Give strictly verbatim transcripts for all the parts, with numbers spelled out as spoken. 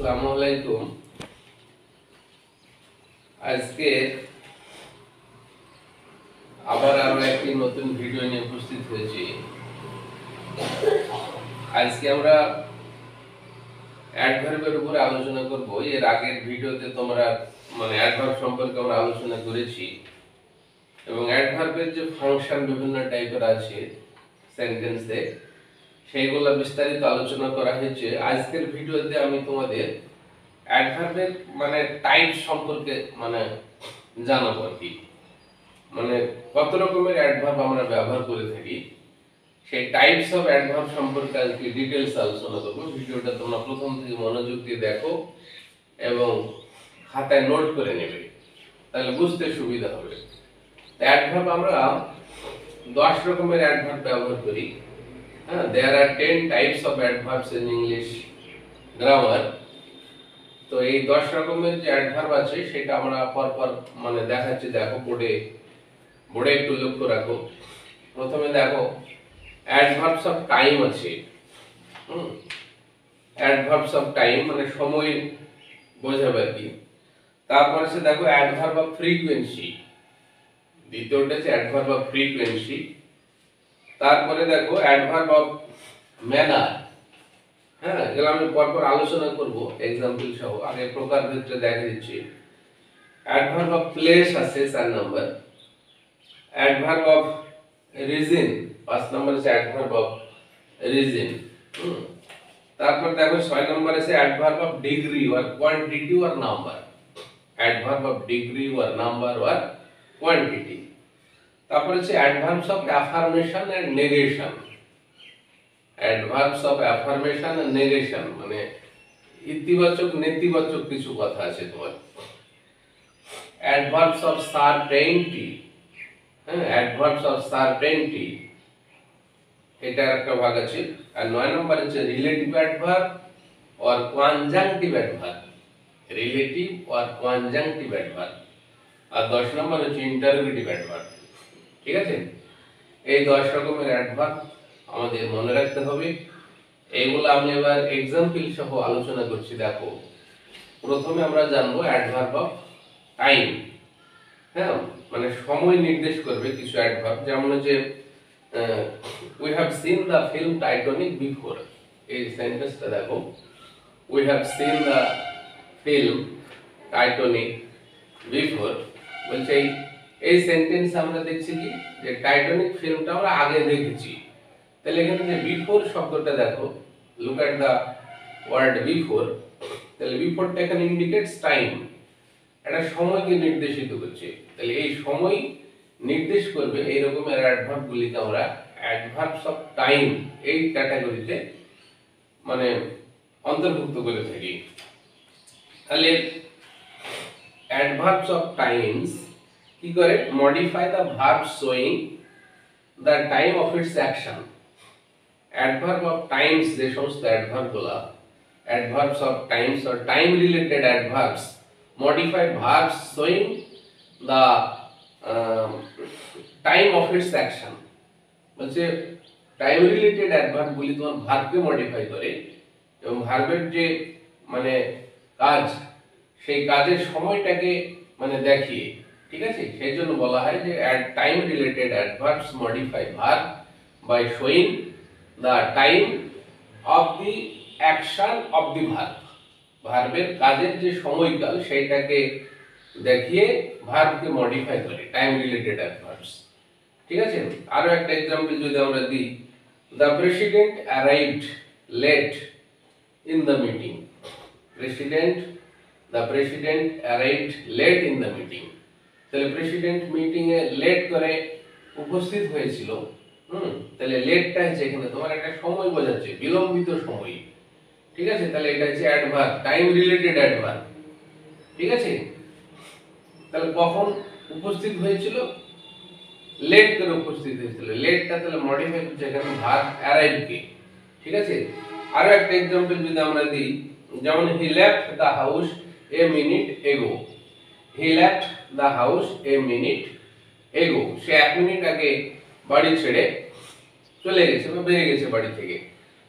আসসালামু আলাইকুম। আজকে আবার আরো একটি নতুন ভিডিও নিয়ে উপস্থিত হয়েছি। আজকে আমরা অ্যাডভার্বের উপরে আলোচনা করব। এর আগের ভিডিওতে তোমরা মানে অ্যাডভার্ব সম্পর্কে আমরা আলোচনা করেছি এবং অ্যাডভার্বের যে ফাংশন বিভিন্ন টাইপের আছে সেন্টেন্সে সেইগুলো বিস্তারিত আলোচনা করা হয়েছে। আজকের ভিডিওতে আমি তোমাদের অ্যাডভার্বের মানে টাইপ সম্পর্কে মানে জানাবো আর কি, মানে কত রকমের অ্যাডভার্ব আমরা ব্যবহার করে থাকি সেই টাইপস অফ অ্যাডভার্ব সম্পর্কে আজকে ডিটেইলস আলোচনা করব। ভিডিওটা তোমরা প্রথম থেকে মনোযোগ দিয়ে দেখো এবং খাতায় নোট করে নেবে, তাহলে বুঝতে সুবিধা হবে। অ্যাডভার্ব আমরা দশ রকমের অ্যাডভার্ব ব্যবহার করি। হ্যাঁ, there are ten types of adverbs in English grammar। তো এই দশ রকমের যে অ্যাডভার্ব আছে সেটা আমরা পর পর মানে দেখাচ্ছি। দেখো বোর্ডে বোর্ডে একটু লক্ষ্য রাখো। প্রথমে দেখো অ্যাডভার্বস অফ টাইম আছে। হুম, অ্যাডভার্বস অফ টাইম মানে সময় বোঝাবে আর কি। তারপর আছে দেখো অ্যাডভার্ব অফ ফ্রিকোয়েন্সি, দ্বিতীয়টা আছে অ্যাডভার্ব অফ ফ্রিকোয়েন্সি। তারপরে দেখো অ্যাডভার্ব অফ ম্যানার। হ্যাঁ, এগুলো আমি পরপর আলোচনা করব एग्जांपल সহ। আগে প্রকার ভিত্তিতে দেখা দিচ্ছি। অ্যাডভার্ব অফ প্লেস আছে চার নাম্বার। অ্যাডভার্ব অফ রিজন পাঁচ নাম্বার আছে অ্যাডভার্ব অফ রিজন। তারপর দেখো ছয় নাম্বার আছে adverb of degree or quantity or number. Adverb of degree or number or quantity. তারপর আছে adverbs of affirmation and negation. Adverbs of affirmation and negation মানে ইতিবাচক নেতিবাচক কিছু কথা আছে তোমার। Adverbs of certainty. হ্যাঁ, অ্যাডভার্বস অফ সার্টেইনটি এটা একটা ভাগ আছে। আর নয় নম্বর আছে relative adverb or conjunctive adverb. Relative or conjunctive adverb. আর দশ নম্বর হচ্ছে ইন্টারোগেটিভ অ্যাডভার্ব। ঠিক আছে, এই দশ রকমের অ্যাডভার্ব আমাদের মনে রাখতে হবে। এইগুলো আমি এবার एग्जांपल সহ আলোচনা করছি। দেখো প্রথমে আমরা জানবো অ্যাডভার্ব অফ টাইম। হ্যাঁ, মানে সময় নির্দেশ করবে কিছু অ্যাডভার্ব। যেমন যে we have seen the film Titanic before. এই সেন্টেন্সটা দেখো, we have seen the film Titanic before. বলছে এই এই সেন্টেন্স আমরা দেখছি কি যে টাইটানিক ফিল্মটা আমরা আগে দেখেছি। তাহলে এখানে যে বিফোর শব্দটা দেখো, look at the word before. তাহলে বিফোরটা এখানে ইন্ডিকেটস টাইম, এটা সময়কে নির্দেশিত করছে। তাহলে এই সময় নির্দেশ করবে এই রকমের অ্যাডভার্ব গুলিকে আমরা অ্যাডভার্বস অফ টাইম এই ক্যাটাগরিতে মানে অন্তর্ভুক্ত করে থাকি। তাহলে অ্যাডভার্বস অফ টাইমস কি করে modify the verb showing the time of its action. Adverb of times যে সমস্ত অ্যাডভার্ব গুলা, adverbs of times or time related adverbs modify verbs showing the time of its action. বলছে time related adverb গুলি তোমার ভার্বকে modify করে এবং ভার্বের যে মানে কাজ সেই কাজের সময়টাকে মানে দেখিয়ে। ঠিক আছে, সেই জন্য বলা হয় যে time related adverbs modify verb by showing the time of the action of the verb. ভার্বের কাজের যে সময়কাল সেইটাকে দেখিয়ে ভার্বকে মডিফাই করে টাইম রিলেটেড অ্যাডভার্বস। ঠিক আছে, আরো একটা एग्जांपल যদি আমরা দিই, the president arrived late in the meeting. President the president arrived late in the meeting. তাহলে প্রেসিডেন্ট মিটিং এ লেট করে উপস্থিত হয়েছিল। হুম, তাহলে লেটটা হচ্ছে এখানে তোমার একটা সময় বোঝাচ্ছে, বিলম্বিত সময়। ঠিক আছে, তাহলে এটা হচ্ছে অ্যাডভার্ব, টাইম রিলেটেড অ্যাডভার্ব। ঠিক আছে, তাহলে কখন উপস্থিত হয়েছিল, লেট করে উপস্থিত হয়েছিল। লেটটা তাহলে মডিফাই করছে এখানে ভার্ব অ্যারাইভ কে। ঠিক আছে, আরো একটা एग्जांपल যদি আমরা দিই, যেমন he left the house a minute ago. He left the house a minute ago, সে এক মিনিট আগে বাড়ি ছেড়ে চলে গেছে বা বেরিয়ে গেছে বাড়ি থেকে।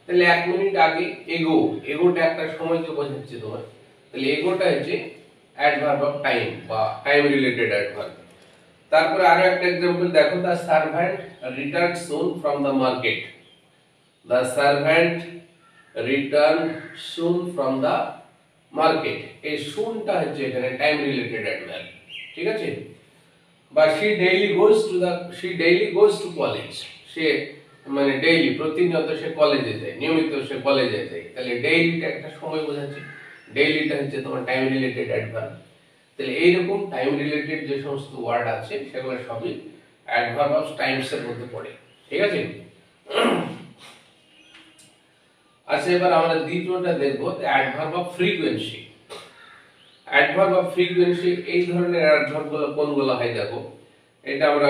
তাহলে এক মিনিট আগে এগো, এগোটা একটা সময়কে বোঝাচ্ছে তোমার, তাহলে এগোটা হচ্ছে অ্যাডভার্ব অফ টাইম বা টাইম রিলেটেড অ্যাডভার্ব। তারপরে আরো একটা एग्जांपल দেখো, the servant return soon from the market. The servant return soon from the market, এই সুনটা হচ্ছে এখানে টাইম রিলেটেড অ্যাডভার্ব, ঠিক আছে। বা she daily goes to the she daily goes to college, সে মানে ডেইলি প্রতিনিয়ত সে কলেজে যায়, নিয়মিত সে কলেজে যায়, তাহলে ডেইলিটা একটা সময় বোঝাচ্ছে, ডেইলিটা হচ্ছে তোমার টাইম রিলেটেড অ্যাডভার্ব। তাহলে এইরকম টাইম রিলেটেড যে সমস্ত ওয়ার্ড আছে সেগুলো সবই অ্যাডভার্ব অফ টাইমস এর মধ্যে পড়ে, ঠিক আছে। আচ্ছা, এবার আমরা দ্বিতীয়টা দেখব, adverb of frequency. Adverb of frequency, এই ধরনের অ্যাডভার্ব গুলো কোনগুলো হয় দেখো, এটা আমরা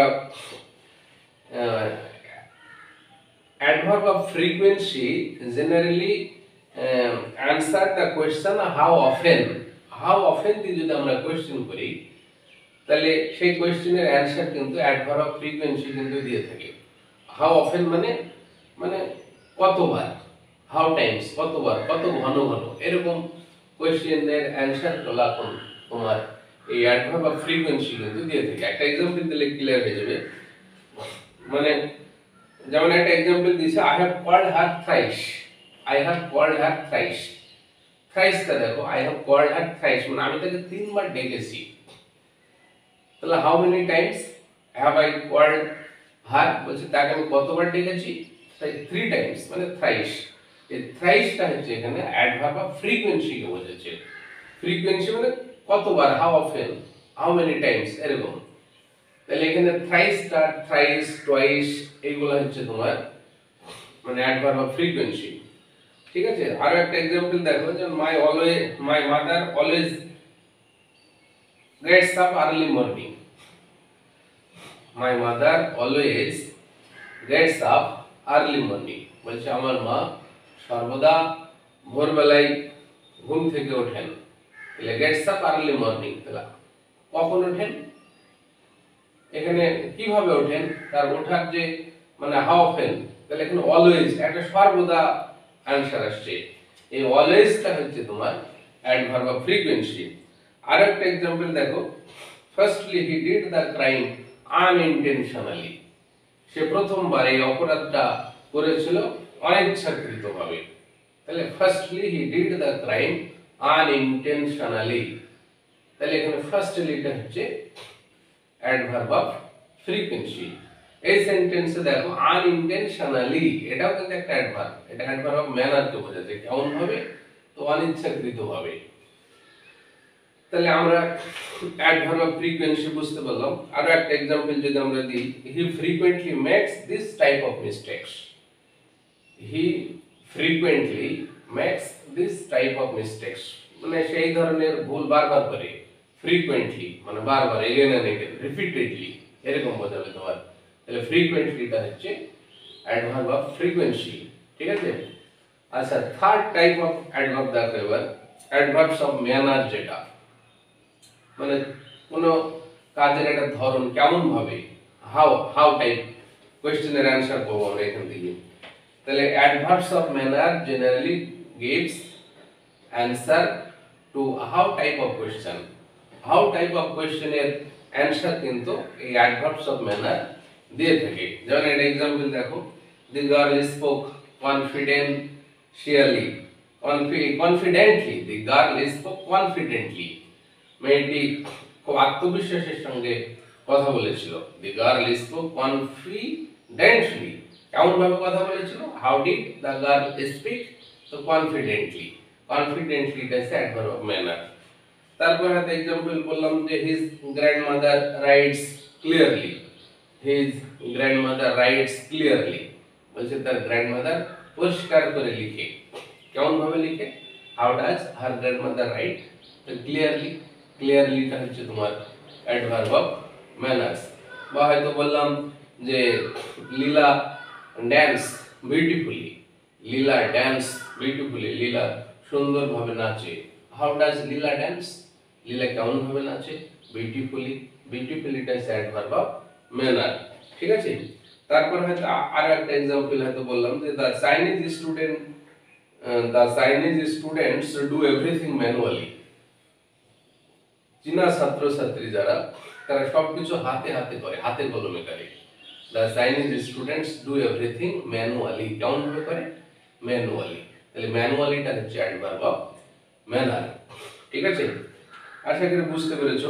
adverb of frequency generally answer the question how often. How often দিয়ে যদি আমরা কোয়েশ্চেন করি তাহলে সেই কোয়েশ্চেনের অ্যানসার কিন্তু অ্যাডভার্ব অফ ফ্রিকোয়েন্সি কিন্তু দিয়ে থাকে। হাউ অফেন মানে মানে কতবার, হাউ টাইমস কতবার, কত ঘন ঘন, এরকম কোয়েশ্চেনের অ্যানসার গুলো তোমার এই অ্যাডভার্ব অফ ফ্রিকোয়েন্সি কিন্তু দিয়ে থাকে। একটা एग्जांपल দিলে ক্লিয়ার হয়ে যাবে। মানে যেমন একটা एग्जांपल দিয়েছে, I have called her thrice. I have called her thrice, থ্রাইসটা দেখো, I have called her thrice মানে আমি তাকে তিনবার ডেকেছি। তাহলে how many times have I called her, বলছে তাকে আমি কতবার ডেকেছি, থ্রি টাইমস মানে থ্রাইস। এই থ্রাইসটা হচ্ছে এখানে অ্যাডভার্ব অফ ফ্রিকোয়েন্সি কে বোঝাচ্ছে। ফ্রিকোয়েন্সি মানে কতবার, how often, how many times, এরকম। তাহলে এখানে থ্রাইসটা, থ্রাইস, টুয়াইস, এইগুলো হচ্ছে তোমার মানে অ্যাডভার্ব অফ ফ্রিকোয়েন্সি, ঠিক আছে। আরো একটা एग्जांपल দেখো, যে my always my mother always gets up early morning. My mother always gets up early morning, বলছে আমার মা সর্বদা ভোরবেলায় ঘুম থেকে ওঠেন। তাহলে গেটস আপ আর্লি মর্নিং, তাহলে কখন ওঠেন, এখানে কিভাবে ওঠেন, তার ওঠার যে মানে হাউ অফেন, তাহলে এখানে অলওয়েজ একটা সর্বদা आंसर আসছে। এই অলওয়েজটা হচ্ছে তোমার অ্যাডভার্ব অফ ফ্রিকোয়েন্সি। আরেকটা एग्जांपल দেখো, firstly he did the crime unintentionally, সে প্রথমবার এই অপরাধটা করেছিল অনিচ্ছাকৃতভাবে। তাহলে firstly he did the crime unintentionally, তাহলে এখানে ফার্স্টলিটা হচ্ছে অ্যাডভার্ব অফ ফ্রিকোয়েন্সি। এই সেন্টেন্সে দেখো আনইনটেনশনালি, এটাও কিন্তু একটা অ্যাডভার্ব, এটা অ্যাডভার্ব অফ ম্যানার কে বোঝাচ্ছে, কেমন ভাবে, তো অনিচ্ছাকৃতভাবে। তাহলে আমরা অ্যাডভার্ব অফ ফ্রিকোয়েন্সি বুঝতে পারলাম। আরো একটা एग्जांपल যদি আমরা দিই, he frequently makes this type of mistakes. He frequently makes this type of mistakes মানে সেই ধরনের ভুল বারবার করে, ফ্রিকোয়েন্টলি মানে বারবার, এগেন এন্ড এগেন, রিপিটেডলি, এরকম বোঝাবে তোমার। তাহলে ফ্রিকোয়েন্টলিটা হচ্ছে অ্যাডভার্ব অফ ফ্রিকোয়েন্সি, ঠিক আছে। আচ্ছা, থার্ড টাইপ অফ অ্যাডভার্ব দেখো এবার, অ্যাডভার্বস অফ ম্যানার, যেটা মানে কোন কাজের একটা ধরন, কেমন ভাবে, হাউ হাউ টাইপ, কোশ্চেনের অ্যানসার পাবো আমরা এখান থেকে। তাহলে adverbs of manner generally gives answer to how type of question. How type of কোশ্চেনের অ্যানসার কিন্তু এই অ্যাডভার্বস অফ ম্যানার দিয়ে থাকে। যেমন একটা एग्जांपल দেখো, the girl spoke confidentially, confidently, the girl spoke confidently, মেয়েটি খুব আত্মবিশ্বাসের সঙ্গে কথা বলেছিল। দি গার্ল স্পোক কনফিডেন্টলি, কেমন ভাবে কথা বলেছিল, how did the girl speak, তো confidently, confidently is adverb of manner. তারপর একটা एग्जांपल বললাম যে his grandmother writes clearly. His grandmother writes clearly, বলছে তার গ্র্যান্ডমাদার পরিষ্কার করে লিখে, কেমন ভাবে লিখে, how does her grandmother write, তো ক্লিয়ারলি, ক্লিয়ারলিটা হচ্ছে তোমার অ্যাডভার্ব অফ ম্যানার্স। বা হয়তো বললাম যে Leela dance beautifully, Leela dance beautifully, Leela সুন্দরভাবে নাচে, how does Leela dance, Leela কেমন ভাবে নাচে, বিউটিফুলি, বিউটিফুলিটা হচ্ছে অ্যাডভার্ব অফ ম্যানার, ঠিক আছে। তারপর হয়তো আরো একটা एग्जांपल হয়তো বললাম যে the Chinese student uh, the Chinese students do everything manually। চীনা ছাত্রছাত্রী যারা তারা সবকিছু হাতে হাতে করে, হাতে কলমে করে। the Chinese students do everything manually, কেমন ভাবে করে? manually। তাহলে manuallyটা হচ্ছে অ্যাডভার্ব অফ ম্যানার। ঠিক আছে, আশা করি বুঝতে পেরেছো।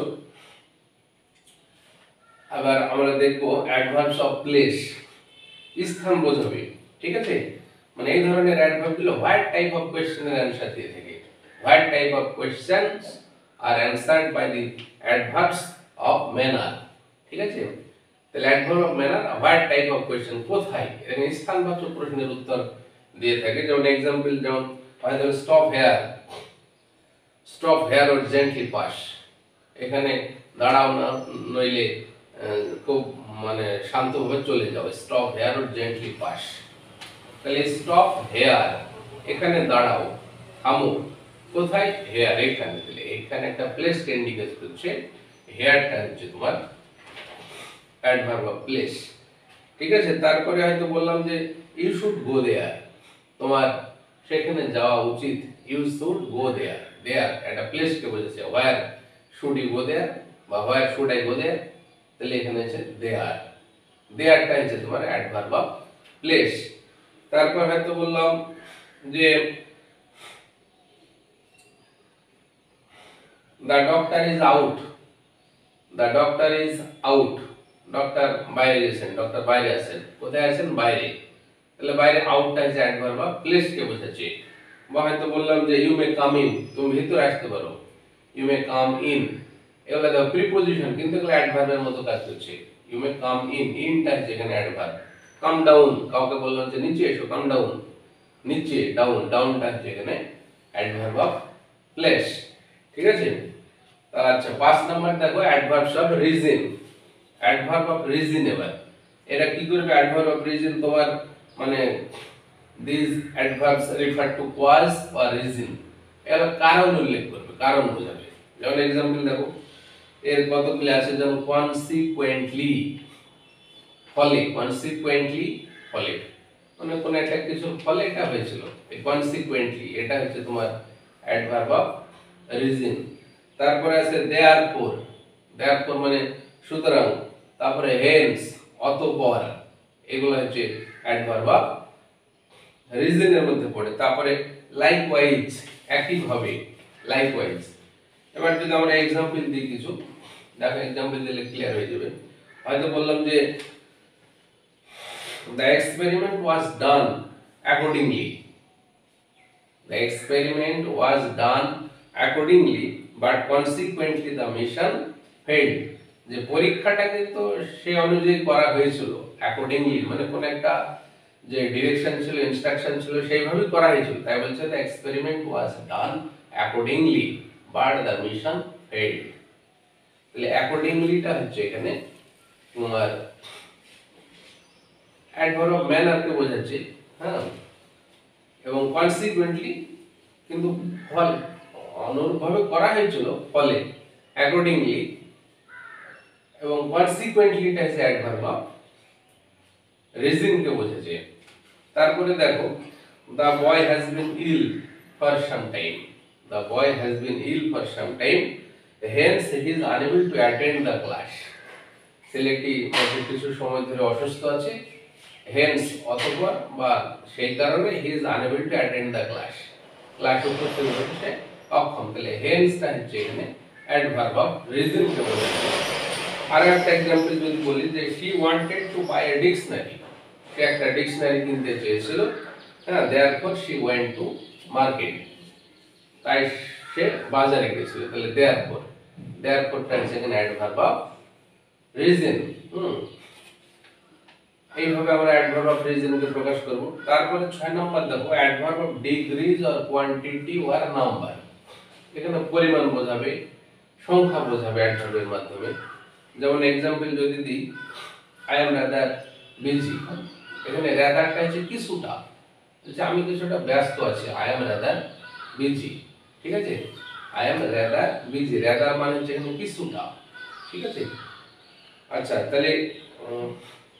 আবার আমরা দেখবো অ্যাডভার্বস অফ প্লেস, স্থান বোঝাবে। ঠিক আছে, মানে এই ধরনের অ্যাডভার্ব গুলো হোয়াট টাইপ অফ কোশ্চেনের অ্যানসার দিয়ে থাকে। What type of questions are answered by the adverbs of manner. ঠিক আছে, তাহলে adverb of manner what type of question, কোথায়, এখানে স্থানবাচক প্রশ্নের উত্তর দিয়ে থাকে। যেমন एग्जांपल যেমন হয়তো stop here, stop here or gently pass, এখানে দাঁড়াও না নইলে খুব মানে শান্তভাবে চলে যাও। Stop here or gently pass, তাহলে স্টপ হেয়ার এখানে দাঁড়াও, থামো, কোথায়? হেয়ার এখানে। তাহলে এখানে একটা প্লেস কে ইন্ডিকেট করছে, হেয়ারটা হচ্ছে তোমার অ্যাডভার্ব অফ প্লেস। ঠিক আছে, তারপরে হয়তো বললাম যে ইউ শুড গো দেয়ার, তোমার সেখানে যাওয়া উচিত। ইউ শুড গো দেয়ার, দেয়ার একটা প্লেস কে বোঝাচ্ছে। হোয়ার শুড ইউ গো দেয়ার বা হোয়ার শুড আই গো দেয়ার, তাহলে এখানে হচ্ছে দেয়ার, দেয়ারটা হচ্ছে তোমার অ্যাডভার্ব অফ প্লেস। তারপর হয়তো বললাম যে the doctor is out, the doctor is out, doctor বাইরে গেছেন, ডক্টর বাইরে আছেন, কোথায় আছেন? বাইরে। তাহলে বাইরে আউটটা হচ্ছে অ্যাডভার্ব অফ প্লেস কে বোঝাচ্ছে। বা হয়তো বললাম যে ইউ মে কাম ইন, তুমি ভিতরে আসতে পারো, ইউ মে কাম ইন, এগুলো দাও প্রিপজিশন, কিন্তু এগুলো অ্যাডভার্বের মতো কাজ করছে। ইউ মে কাম ইন, ইনটা হচ্ছে এখানে অ্যাডভার্ব। কাম ডাউন, কাউকে বললাম যে নিচে এসো, কাম ডাউন, নিচে, ডাউন, ডাউনটা হচ্ছে এখানে অ্যাডভার্ব অফ প্লেস। ঠিক আছে, আচ্ছা পাঁচ নাম্বার দেখো adverbs of reason, adverb of reason. এবার এটা কি করবে? অ্যাডভার্ব অফ রিজন তোমার মানে this adverbs refer to cause or reason, এর কারণ উল্লেখ করবে, কারণ বোঝাবে। যেমন एग्जांपल দেখো এর কতগুলো আছে, যেমন কনসিকুয়েন্টলি, ফলে, কনসিকুয়েন্টলি ফলে, মানে কোন একটা কিছু ফলে এটা হয়েছিল, এই কনসিকুয়েন্টলি এটা হচ্ছে তোমার অ্যাডভার্ব অফ রিজন। তারপরে আছে দেয়ারফর, দেয়ারফর মানে সুতরাং, তারপরে হেন্স অতঃপর, এগুলো হচ্ছে অ্যাডভার্ব অফ রিজনের মধ্যে পড়ে। তারপরে লাইকওয়াইজ একইভাবে, লাইকওয়াইজ। এবার যদি আমরা एग्जांपल দিই কিছু, দেখো एग्जांपल দিলে ক্লিয়ার হয়ে যাবে। হয়তো বললাম যে the experiment was done accordingly, the experiment was done accordingly but consequently the mission failed, যে পরীক্ষাটা কিন্তু সেই অনুযায়ী করা হয়েছিল, accordingly মানে কোন একটা যে ডিরেকশন ছিল, ইনস্ট্রাকশন ছিল, সেইভাবেই করা হয়েছিল, তাই বলছে the experiment was done accordingly but the mission failed। তাহলে accordinglyটা হচ্ছে এখানে তোমার অ্যাডভার্ব অফ ম্যানার কে বোঝাচ্ছে। হ্যাঁ, এবং কনসিকুয়েন্টলি কিন্তু ফল অনুরূপভাবে করা হয়েছিল, ফলে অ্যাকর্ডিংলি, এবং কনসিকুয়েন্টলিটা হচ্ছে অ্যাডভার্ব অফ রিজন কে বোঝাচ্ছে। তারপরে দেখো the boy has been ill for some time, the boy has been ill for some time hence he is unable to attend the class, ছেলেটি কিছু সময় ধরে অসুস্থ আছে, hence অতঃপর বা সেই কারণে he is unable to attend the class, class উপস্থিত হতে অক্ষম। তাহলে hence টা হচ্ছে এখানে অ্যাডভার্ব অফ রিজন কে বোঝাচ্ছে। আর একটা एग्जांपल যদি বলি যে she wanted to buy a dictionary, সে একটা ডিকশনারি কিনতে চেয়েছিল, হ্যাঁ, therefore she went to market, তাই সে বাজারে গেছিল। তাহলে therefore, therefore টা হচ্ছে এখানে অ্যাডভার্ব অফ রিজন। হুম, এইভাবে আমরা অ্যাডভার্ব অফ রিজন কে প্রকাশ করব। তারপরে ছয় নম্বর দেখো adverb of degrees or quantity or number, এখানে পরিমাণ বোঝাবে, সংখ্যা বোঝাবে অ্যাডভার্বের মাধ্যমে। যেমন एग्जांपल যদি দিই আই এম রাদার বিজি, এখানে রাদারটা হচ্ছে কিছুটা, যে আমি কিছুটা ব্যস্ত আছি, আই এম রাদার বিজি। ঠিক আছে, I am rather busy, rather মানে হচ্ছে এখানে কিছুটা। ঠিক আছে, আচ্ছা তাহলে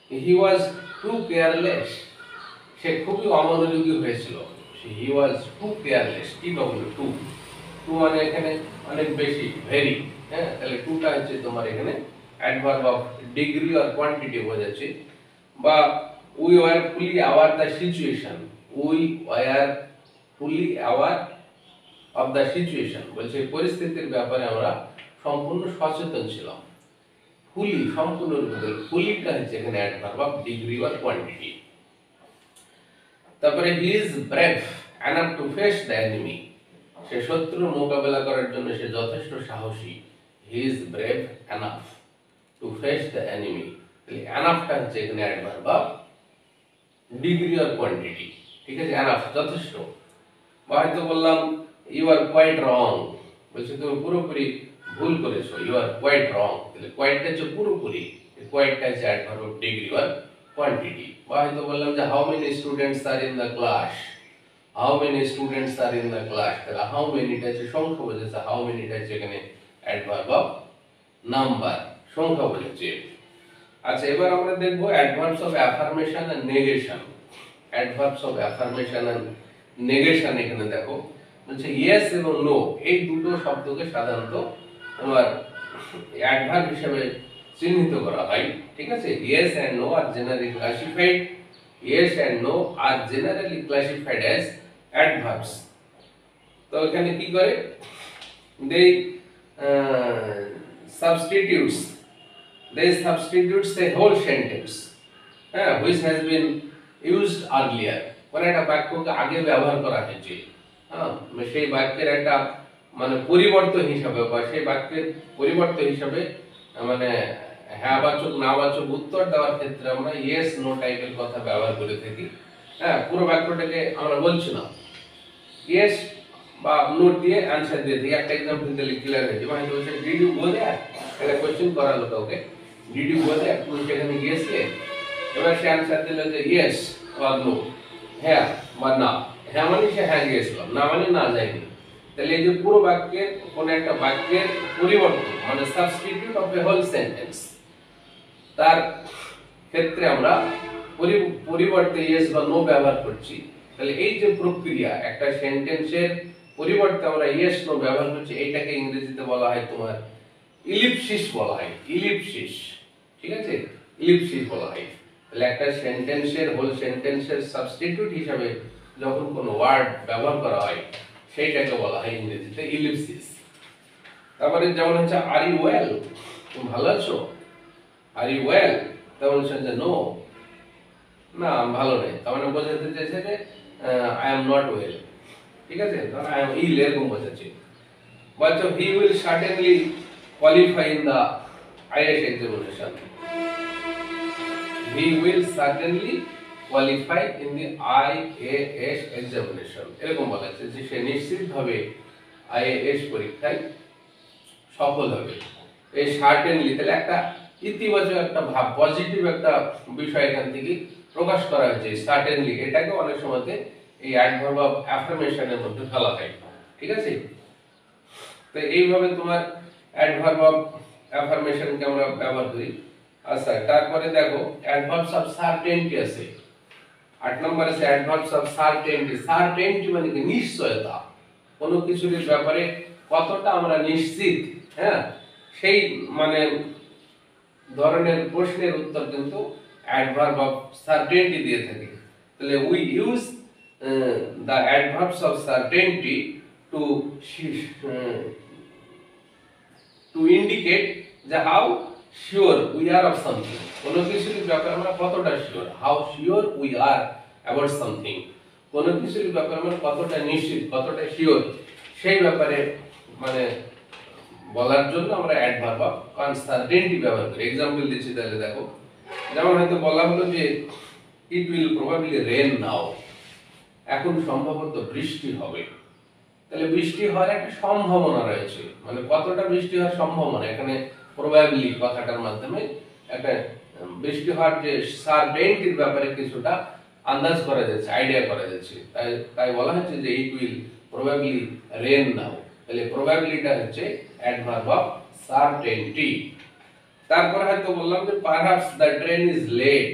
হি ওয়াজ টু কেয়ারলেস, সে খুবই অমনোযোগী হয়েছিল। He was too careless, T W O, too too এখানে অনেক বেশি, ভেরি, হ্যাঁ, তাহলে টুটা হচ্ছে তোমার এখানে adverb of degree or quantity বোঝাচ্ছে। বা we were fully aware the situation, we were fully aware of the situation, বলছে পরিস্থিতির ব্যাপারে আমরা সম্পূর্ণ সচেতন ছিলাম। ফুলি সম্পূর্ণরূপে, ফুলিটা হচ্ছে এখানে adverb of degree or quantity. তারপরে he is brave enough to face the enemy, সে শত্রুর মোকাবেলা করার জন্য সে যথেষ্ট সাহসী। He is brave enough to face the enemy, তাহলে এনাফটা হচ্ছে এখানে adverb of degree or quantity, ঠিক আছে, এনাফ যথেষ্ট। বা হয়তো বললাম ইউ আর কোয়াইট রং, বলছে তুমি পুরোপুরি ভুল করেছো, ইউ আর কোয়াইট রং, তাহলে কোয়াইটটা হচ্ছে পুরোপুরি, কোয়াইটটা হচ্ছে adverb of degree or quantity. বা হয়তো বললাম যে how many students are in the class, how many students are in the class, তাহলে হাউ মেনিটা হচ্ছে সংখ্যা বোঝাচ্ছে, হাউ মেনিটা হচ্ছে এখানে অ্যাডভার্ব অফ নাম্বার, সংখ্যা বোঝাচ্ছে। আচ্ছা, এবার আমরা দেখব adverbs of affirmation and negation. Adverbs of affirmation and negation, এখানে দেখো বলছে ইয়েস এবং নো, এই দুটো শব্দকে সাধারণত তোমার অ্যাডভার্ব হিসেবে চিহ্নিত করা হয়, ঠিক আছে। Yes and no are generally classified, yes and no are generally classified as adverbs. তো এখানে কি করে, they substitutes they substitutes a whole sentence uh, which has been used earlier, কোন একটা বাক্যকে আগে ব্যবহার করা হয়েছে, হ্যাঁ, সেই বাক্যের একটা মানে পরিবর্তন হিসাবে বা সেই বাক্যের পরিবর্তন হিসাবে মানে হ্যাঁ বাচক না বাচক উত্তর দেওয়ার ক্ষেত্রে আমরা ইয়েস নো টাইপের কথা ব্যবহার করে থাকি। হ্যাঁ, পুরো বাক্যটাকে আমরা বলছি না, ইয়েস বা নো দিয়ে অ্যানসার দিয়ে দিই। একটা एग्जांपल দিলে ক্লিয়ার হয়ে যাবে। মানে বলছে ডিড ইউ গো দেয়ার, এটা কোশ্চেন করালো কাউকে, ডিড ইউ গো দেয়ার, তুমি সেখানে গিয়েছিলে? এবার সে অ্যানসার দিল যে ইয়েস বা নো, হ্যাঁ বা না। হ্যাঁ মানে সে হ্যাঁ গিয়েছিলাম, না মানে না যায়নি। তাহলে এই যে পুরো বাক্যের কোন একটা বাক্যের পরিবর্তন মানে substitute of a whole sentence, তার ক্ষেত্রে আমরা পরিবর্তে ইয়েস বা নো ব্যবহার করছি। তাহলে এই যে প্রক্রিয়া, একটা সেন্টেন্সের পরিবর্তে আমরা ইয়েস নো ব্যবহার করছি, এইটাকে ইংরেজিতে বলা হয় তোমার ইলিপসিস বলা হয়, ইলিপসিস, ঠিক আছে, ইলিপসিস বলা হয়। তাহলে একটা সেন্টেন্সের হোল সেন্টেন্সের সাবস্টিটিউট হিসাবে যখন কোনো ওয়ার্ড ব্যবহার করা হয় সেইটাকে বলা হয় ইংরেজিতে ইলিপসিস। তারপরে যেমন হচ্ছে আর ইউ ওয়েল, তুমি ভালো আছো, আর ইউ ওয়েল, তেমন হচ্ছে যে নো, না আমি ভালো নেই, তার মানে বোঝাতে চাইছে যে আই এম নট ওয়েল, ঠিক আছে, তাহলে আই এম ইল এরকম বোঝাচ্ছে। বলছো he will certainly qualify in the I A S examination, he will certainly qualify in the I A S examination, এরকম বলা আছে যে সে নিশ্চিতভাবে I A S পরীক্ষায় সফল হবে। এই সার্টেনলি তাহলে একটা ইতিবাচক একটা ভাব, পজিটিভ একটা বিষয় এখান থেকে প্রকাশ করা হয়েছে সার্টেনলি, এটাকে অনেক সময়তে এই অ্যাডভার্ব অফ অ্যাফার্মেশনের মধ্যে ফেলা হয়, ঠিক আছে। তো এইভাবে তোমার অ্যাডভার্ব অফ অ্যাফার্মেশনকে আমরা ব্যবহার করি। আচ্ছা, তারপরে দেখো অ্যাডভার্বস অফ সার্টেনটি আছে, আট নম্বর আছে অ্যাডভার্বস অফ সার্টেনটি। সার্টেনটি মানে কি নিশ্চয়তা, কোনো কিছুর ব্যাপারে কতটা আমরা নিশ্চিত, হ্যাঁ, সেই মানে ধরনের প্রশ্নের উত্তর কিন্তু অ্যাডভার্ব অফ সার্টেনটি দিয়ে থাকে। তাহলে we use the adverbs of certainty to to indicate the how sure we are of something, কোনো কিছুর ব্যাপারে আমরা কতটা sure, how sure we are about something, কোনো কিছুর ব্যাপারে আমরা কতটা নিশ্চিত, কতটা শিওর, সেই ব্যাপারে মানে বলার জন্য আমরা অ্যাডভার্ব অফ আনসার্টেনটি ব্যবহার করি। एग्जांपल দিচ্ছি, তাহলে দেখো যেমন হয়তো বলা হলো যে it will probably rain now, এখন সম্ভবত বৃষ্টি হবে। তাহলে বৃষ্টি হওয়ার একটা সম্ভাবনা রয়েছে, মানে কতটা বৃষ্টি হওয়ার সম্ভাবনা, এখানে প্রবাবলি কথাটার মাধ্যমে একটা বৃষ্টি হওয়ার যে সার্টেনটির ব্যাপারে কিছুটা আন্দাজ করা যাচ্ছে, আইডিয়া করা যাচ্ছে। তাই তাই বলা হচ্ছে যে it will probably rain now. তাহলে প্রবাবলিটা হচ্ছে অ্যাডভার্ব অফ সার্টেনটি। তারপর হয়তো বললাম যে perhaps the train is late,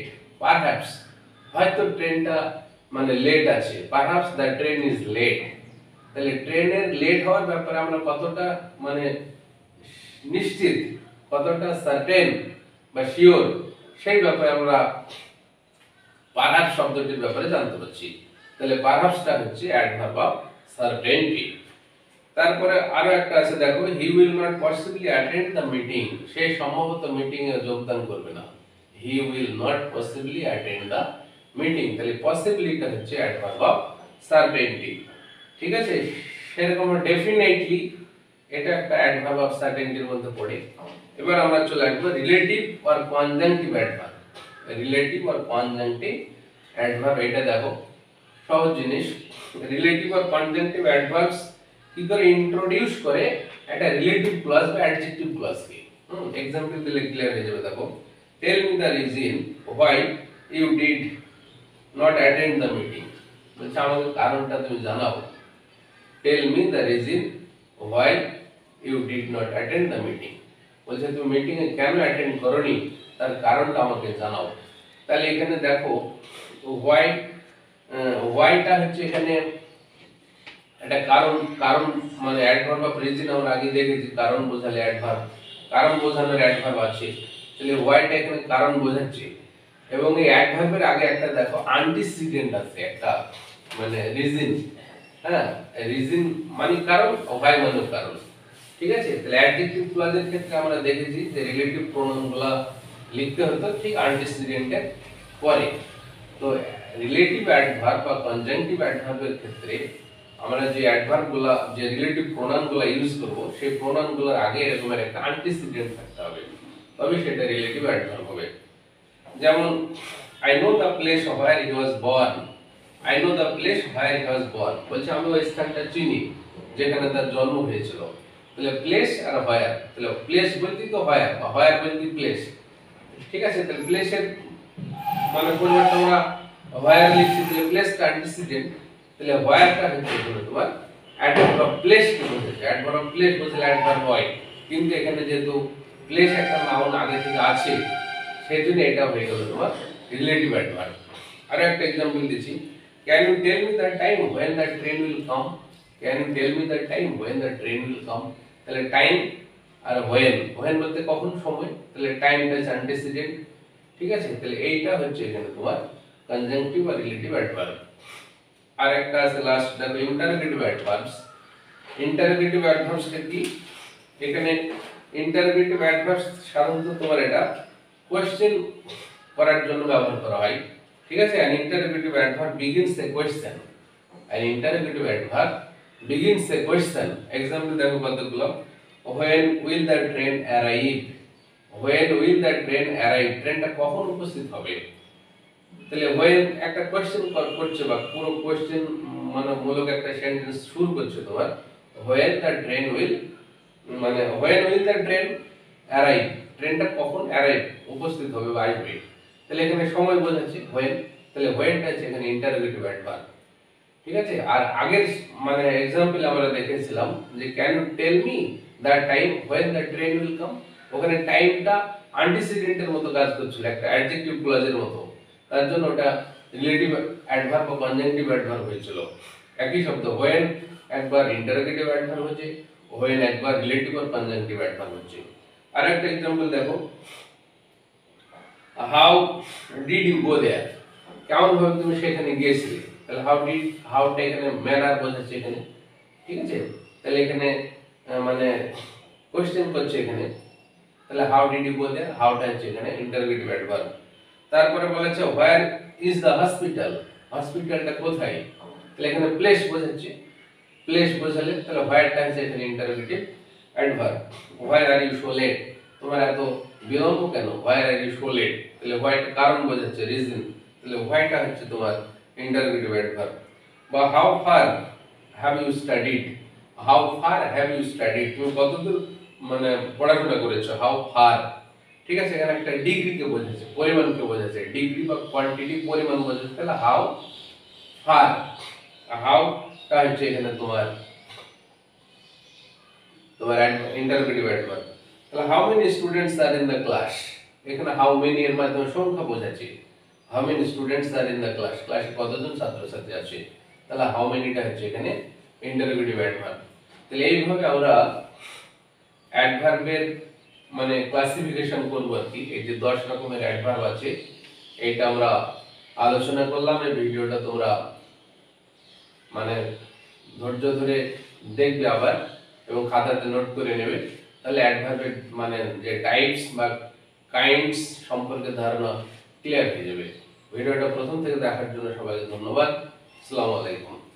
perhaps হয়তো ট্রেনটা মানে লেট আছে, perhaps the train is late. তাহলে ট্রেনের লেট হওয়ার ব্যাপারে আমরা কতটা মানে নিশ্চিত, কতটা সার্টেন বা শিওর, সেই ব্যাপারে আমরা পারহ্যাপস শব্দটির ব্যাপারে জানতে পারছি। তাহলে পারহ্যাপসটা হচ্ছে অ্যাডভার্ব অফ সার্টেনটি। তারপরে আরো একটা আছে দেখো, he will not possibly attend the meeting, সে সম্ভবত মিটিং এ যোগদান করবে না। He will not possibly attend the meeting, তাহলে পসিবলিটা হচ্ছে অ্যাডভার্ব অফ সার্টেনটি। ঠিক আছে, সেরকম ডেফিনেটলি এটা একটা অ্যাডভার্ব অফ সার্টেনটির মধ্যে পড়ে। এবার আমরা চলে আসবো relative or conjunctive adverb. Relative or conjunctive adverb, এটা দেখো সহজ জিনিস। রিলেটিভ অর কনজাংটিভ অ্যাডভার্বস কি করে ইন্ট্রোডিউস করে একটা রিলেটিভ ক্লজ বা অ্যাডজেক্টিভ ক্লজ কে। হুম एग्जांपल দিলে ক্লিয়ার হয়ে যাবে। দেখো, tell me the reason why you did not attend the meeting, বলছে আমাকে কারণটা তুমি জানাও। Tell me the reason why you did not attend the meeting, বলছে তুমি মিটিং এ কেন অ্যাটেন্ড করোনি তার কারণটা আমাকে জানাও। তাহলে এখানে দেখো হোয়াই, হোয়াইটা হচ্ছে এখানে এটা কারণ, কারণ মানে অ্যাডভার্ব অফ রিজন আমরা আগে দেখেছি, কারণ বোঝালে অ্যাডভার্ব, কারণ বোঝানোর অ্যাডভার্ব আছে। তাহলে হোয়াইটা এখানে কারণ বোঝাচ্ছে। এবং এই অ্যাডভার্বের আগে একটা দেখো আন্টিসিডেন্ট আছে, একটা মানে রিজন। হ্যাঁ, রিজন মানে কারণ, হোয়াই মানে কারণ। ঠিক আছে, তাহলে অ্যাডজেক্টিভ ক্লজের ক্ষেত্রে আমরা দেখেছি যে রিলেটিভ প্রোনাউনগুলো লিখতে হতো ঠিক আন্টিসিডেন্টের পরে। তো রিলেটিভ অ্যাডভার্ব বা কনজাংটিভ অ্যাডভার্বের ক্ষেত্রে আমরা যে অ্যাডভার্বগুলো, যে রিলেটিভ প্রোনাউনগুলো ইউজ করব, সেই প্রোনাউনগুলোর আগে এরকমের একটা আন্টিসিডেন্ট থাকতে হবে, তবে সেটা রিলেটিভ অ্যাডভার্ব হবে। যেমন I know the place where he was born, I know the place where he was born, বলছে আমি ওই স্থানটা চিনি যেখানে তার জন্ম হয়েছিল। তাহলে প্লেস আর হোয়ার, তাহলে প্লেস বলতে তো হোয়ার, বা হোয়ার বলতে প্লেস। ঠিক আছে, তাহলে প্লেসের মানে পরিবর্তে আমরা হোয়ার লিখছি, তাহলে প্লেসটা অ্যান্টিসিডেন্ট। তাহলে হোয়ারটা হচ্ছে তোমার অ্যাডভার্ব অফ প্লেস কি বোঝাচ্ছে, অ্যাডভার্ব অফ প্লেস বোঝালে অ্যাডভার্ব হয়, কিন্তু এখানে যেহেতু প্লেস একটা নাউন আগে থেকে আছে সেজন্য এটা হয়ে গেল তোমার রিলেটিভ অ্যাডভার্ব। আর একটা एग्जांपल দিচ্ছি, can you tell me the time when the train will come, can you tell me the time when the train will come, তাহলে টাইম আর when, when বলতে কখন, সময়, তাহলে টাইমটা হচ্ছে অ্যান্টিসিডেন্ট। ঠিক আছে, তাহলে এইটা হচ্ছে এখানে তোমার কনজাংটিভ আর রিলেটিভ অ্যাডভার্ব। আর একটা আছে লাস্ট দেখো ইন্টারোগেটিভ অ্যাডভার্বস। ইন্টারোগেটিভ অ্যাডভার্বসটা কি, এখানে ইন্টারোগেটিভ অ্যাডভার্বস সাধারণত তোমার এটা কোশ্চেন করার জন্য ব্যবহার করা হয়। ঠিক আছে, an interrogative adverb begins a question, an interrogative adverb begins a question। Example देखो কতগুলো, when will the train arrive, when will the train arrive, ট্রেনটা কখন উপস্থিত হবে। তাহলে when একটা কোশ্চেন করছে বা পুরো কোশ্চেন মানে মূলক একটা সেন্টেন্স শুরু করছে তোমার, when the train will মানে when will the train arrive, ট্রেনটা কখন arrive উপস্থিত হবে বা আসবে। তাহলে এখানে সময় বোঝাচ্ছে when, তাহলে whenটা আছে এখানে ইন্টারোগেটিভ অ্যাডভার্ব। ঠিক আছে, আর আগের মানে एग्जांपल আমরা দেখেছিলাম যে can you tell me the time when the train will come, ওখানে টাইমটা অ্যান্টিসিডেন্টের মতো কাজ করছিল, একটা অ্যাডজেক্টিভ ক্লজের মতো, তার জন্য ওটা রিলেটিভ অ্যাডভার্ব বা কনজাংটিভ অ্যাডভার্ব হয়েছিল। একই শব্দ when একবার ইন্টারোগেটিভ অ্যাডভার্ব হচ্ছে, when একবার রিলেটিভ আর কনজাংটিভ অ্যাডভার্ব হচ্ছে। আর একটা एग्जांपल দেখো, how did you go there, কেমন ভাবে তুমি সেখানে গিয়েছিলে। তাহলে হাউ ডিড, হাউটা এখানে ম্যানার বোঝাচ্ছে এখানে। ঠিক আছে, তাহলে এখানে মানে কোশ্চেন করছে এখানে, তাহলে how did you go there, হাউটা হচ্ছে এখানে ইন্টারোগেটিভ অ্যাডভার্ব। তারপরে বলেছে হোয়ার ইজ দ্য হসপিটাল, হসপিটালটা কোথায়, তাহলে এখানে প্লেস বোঝাচ্ছে, প্লেস বোঝালে তাহলে হোয়ারটা হচ্ছে এখানে interrogative adverb. Where are you so late, তোমার এত বিলম্ব কেন, where are you so late, তাহলে হোয়াইট কারণ বোঝাচ্ছে রিজন, তাহলে হোয়াইটটা হচ্ছে তোমার ইন্টারোগেটিভ অ্যাডভার্ব। বা how far have you studied, how far have you studied, তুমি কতদূর মানে পড়াশোনা করেছো, হাউ ফার। ঠিক আছে, এখানে একটা ডিগ্রিকে বোঝাচ্ছে, পরিমাণকে বোঝাচ্ছে, ডিগ্রি বা কোয়ান্টিটি পরিমাণ বোঝাচ্ছে, তাহলে হাউ ফার, হাউটা হচ্ছে এখানে তোমার তোমার ইন্টারোগেটিভ অ্যাডভার্ব। তাহলে how many students are in the class, এখানে হাউ মেনি এর মাধ্যমে সংখ্যা বোঝাচ্ছে, how many students are in the class, ক্লাসে কতজন ছাত্রছাত্রী আছে, তাহলে হাউ মেনিটা হচ্ছে এখানে ইন্টারোগেটিভ অ্যাডভার্ব। তাহলে এইভাবে আমরা অ্যাডভার্বের মানে ক্লাসিফিকেশন করব আর কি। এই যে দশ রকমের অ্যাডভার্ব আছে এটা আমরা আলোচনা করলাম। এই ভিডিওটা তোমরা মানে ধৈর্য ধরে দেখবে আবার এবং খাতাতে নোট করে নেবে, তাহলে অ্যাডভার্বের মানে যে টাইপস বা কাইন্ডস সম্পর্কে ধারণা ক্লিয়ার হয়ে যাবে। ভিডিওটা প্রথম থেকে দেখার জন্য সবাইকে ধন্যবাদ। আসসালামু আলাইকুম।